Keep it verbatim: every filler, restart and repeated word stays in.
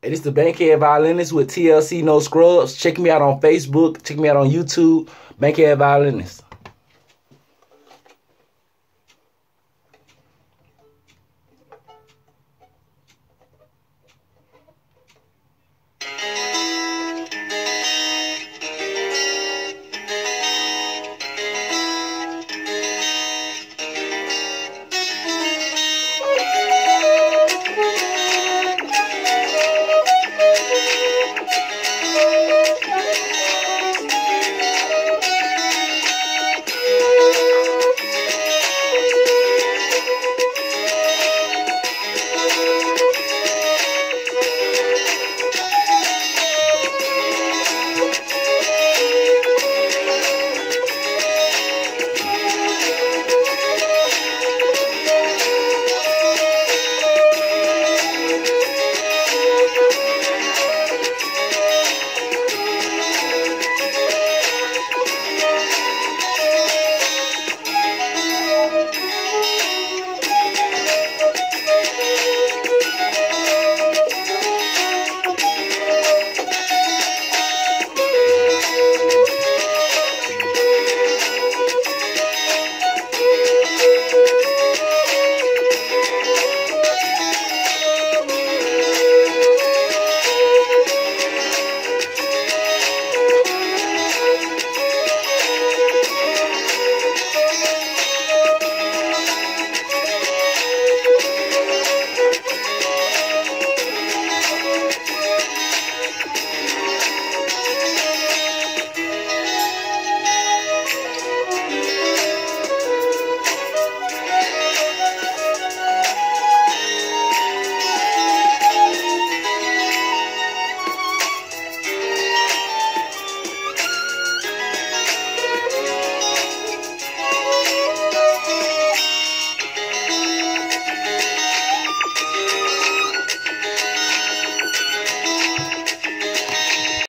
It is the Bankhead Violinist with T L C No Scrubs. Check me out on Facebook. Check me out on YouTube. Bankhead Violinist.